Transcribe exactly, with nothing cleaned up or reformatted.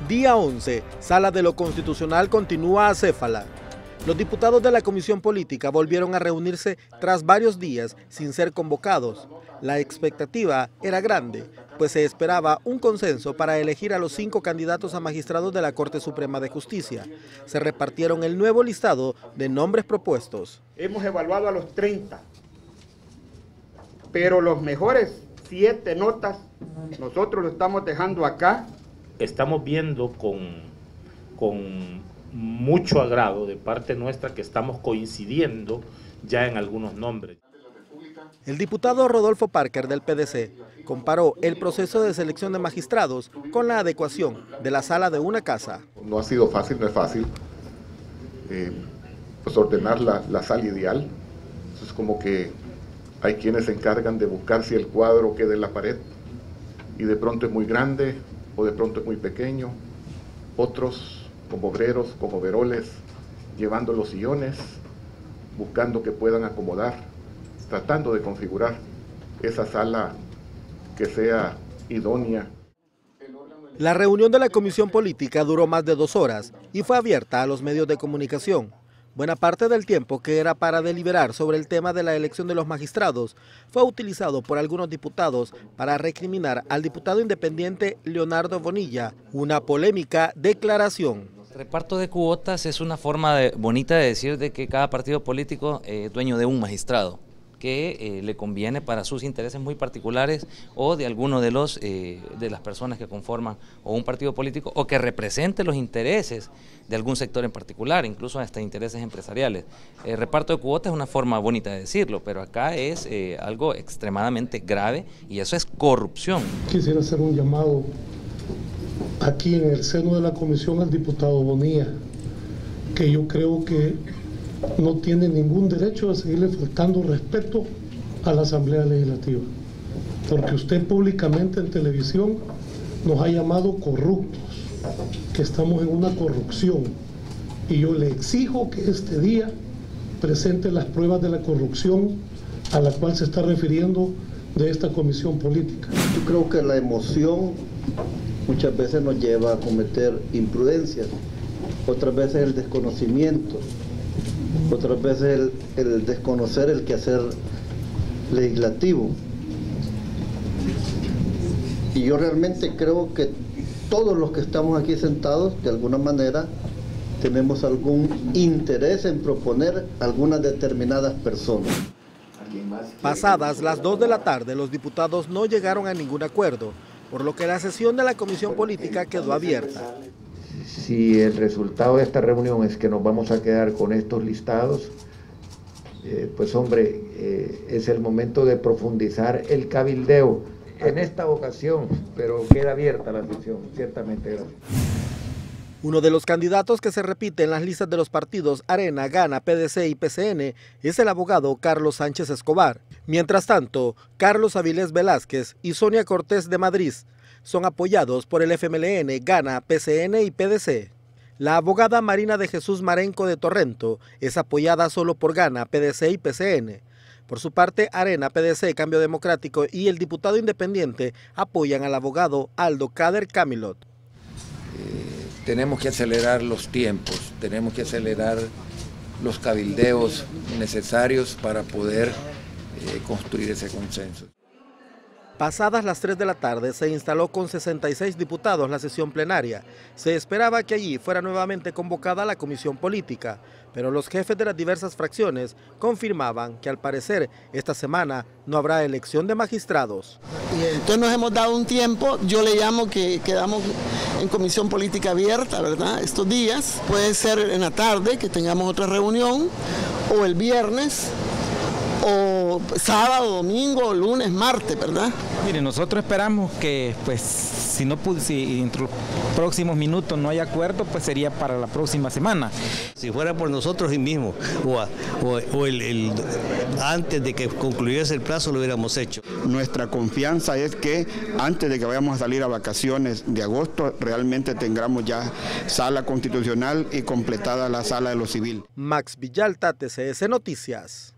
Día once, Sala de lo Constitucional continúa acéfala. Los diputados de la Comisión Política volvieron a reunirse tras varios días sin ser convocados. La expectativa era grande, pues se esperaba un consenso para elegir a los cinco candidatos a magistrados de la Corte Suprema de Justicia. Se repartieron el nuevo listado de nombres propuestos. Hemos evaluado a los treinta, pero los mejores siete notas nosotros lo estamos dejando acá. Estamos viendo con, con mucho agrado de parte nuestra que estamos coincidiendo ya en algunos nombres. El diputado Rodolfo Parker del P D C comparó el proceso de selección de magistrados con la adecuación de la sala de una casa. No ha sido fácil, no es fácil eh, pues ordenar la, la sala ideal. Eso es como que hay quienes se encargan de buscar si el cuadro queda en la pared y de pronto es muy grande o de pronto es muy pequeño. Otros como obreros, como veroles, llevando los sillones, buscando que puedan acomodar, tratando de configurar esa sala que sea idónea. La reunión de la Comisión Política duró más de dos horas y fue abierta a los medios de comunicación. Buena parte del tiempo que era para deliberar sobre el tema de la elección de los magistrados fue utilizado por algunos diputados para recriminar al diputado independiente Leonardo Bonilla una polémica declaración. El reparto de cuotas es una forma de, bonita de decir de que cada partido político es dueño de un magistrado que eh, le conviene para sus intereses muy particulares o de alguno de los eh, de las personas que conforman o un partido político o que represente los intereses de algún sector en particular, incluso hasta intereses empresariales. El reparto de cuotas es una forma bonita de decirlo, pero acá es eh, algo extremadamente grave y eso es corrupción. Quisiera hacer un llamado aquí en el seno de la comisión al diputado Bonilla, que yo creo que no tiene ningún derecho a seguirle faltando respeto a la Asamblea Legislativa, porque usted públicamente en televisión nos ha llamado corruptos, que estamos en una corrupción, y yo le exijo que este día presente las pruebas de la corrupción a la cual se está refiriendo de esta comisión política. Yo creo que la emoción muchas veces nos lleva a cometer imprudencias, otras veces el desconocimiento, otras veces el, el desconocer el quehacer legislativo. Y yo realmente creo que todos los que estamos aquí sentados, de alguna manera, tenemos algún interés en proponer algunas determinadas personas. Pasadas las dos de la tarde, los diputados no llegaron a ningún acuerdo, por lo que la sesión de la Comisión Política quedó abierta. Si el resultado de esta reunión es que nos vamos a quedar con estos listados, eh, pues hombre, eh, es el momento de profundizar el cabildeo en esta ocasión, pero queda abierta la sesión, ciertamente. Gracias. Uno de los candidatos que se repite en las listas de los partidos Arena, Gana, P D C y P C N es el abogado Carlos Sánchez Escobar. Mientras tanto, Carlos Avilés Velázquez y Sonia Cortés de Madrid son apoyados por el F M L N, Gana, P C N y P D C. La abogada Marina de Jesús Marenco de Torrento es apoyada solo por Gana, P D C y P C N. Por su parte, Arena, P D C, Cambio Democrático y el diputado independiente apoyan al abogado Aldo Cader Camilot. Eh, tenemos que acelerar los tiempos, tenemos que acelerar los cabildeos necesarios para poder eh, construir ese consenso. Pasadas las tres de la tarde se instaló con sesenta y seis diputados la sesión plenaria. Se esperaba que allí fuera nuevamente convocada la comisión política, pero los jefes de las diversas fracciones confirmaban que al parecer esta semana no habrá elección de magistrados. Y entonces nos hemos dado un tiempo, yo le llamo que quedamos en comisión política abierta, ¿verdad? Estos días, puede ser en la tarde que tengamos otra reunión o el viernes, o sábado, domingo, lunes, martes, ¿verdad? Mire, nosotros esperamos que, pues, si no si en los próximos minutos no hay acuerdo, pues sería para la próxima semana. Si fuera por nosotros mismos, o, a, o, o el, el, antes de que concluyese el plazo lo hubiéramos hecho. Nuestra confianza es que antes de que vayamos a salir a vacaciones de agosto, realmente tengamos ya sala constitucional y completada la sala de lo civil. Max Villalta, T C S Noticias.